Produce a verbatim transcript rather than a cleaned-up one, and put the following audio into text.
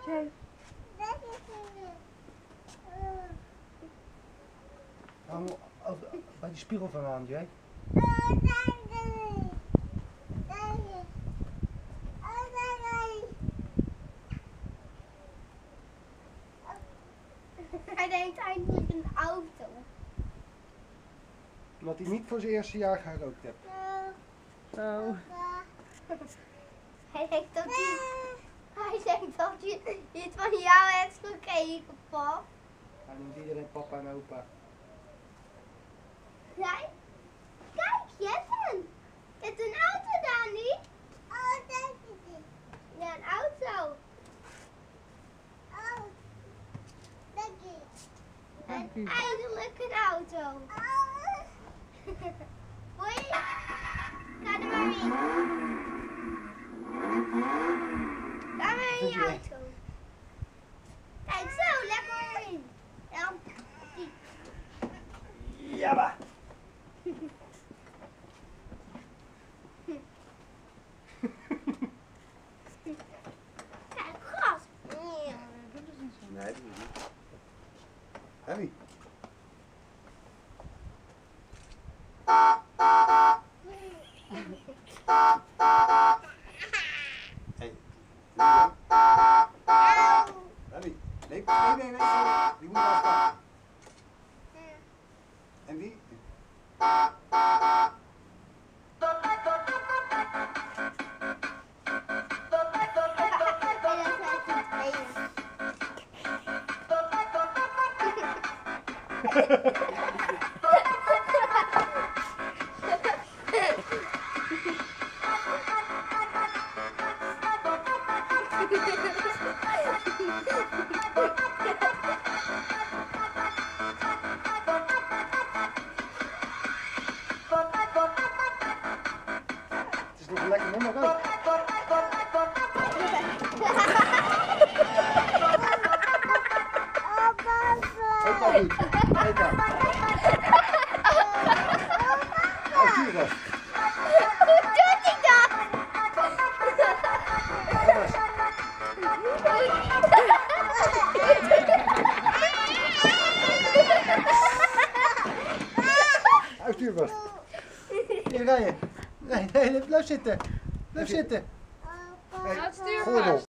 Jay. Hang bij die spiegel vandaan, Jay. Hij denkt eindelijk een auto. Omdat hij niet voor zijn eerste jaar gerookt heeft. Zo. Hij denkt dat hij, hij denkt dat je dit van jou hebt gekeken, pap. Hij noemt iedereen papa en opa. Kijk, kijk, Jetten. Je hebt een auto daar niet? Oh, dat is het. Ja, een auto. Oh, dank je. Dank u. Eindelijk een auto. Hoi. Ga er maar in. Ga maar in je auto. Kijk zo, lekker in. Ja. Jabba! Kijk, gas. Nee, dat is niet. Harry. Hey. Harry. Nee, nee, nee, nee. Die moet afstaan. En die? Het is nog een lekker nummer ook. Opa doet. Opa. Arthurus. Hoe doet hij dat? Arthurus. Hier ga je. Nee, nee, blijf zitten. Blijf zitten. Nee, Laat stuur gordel.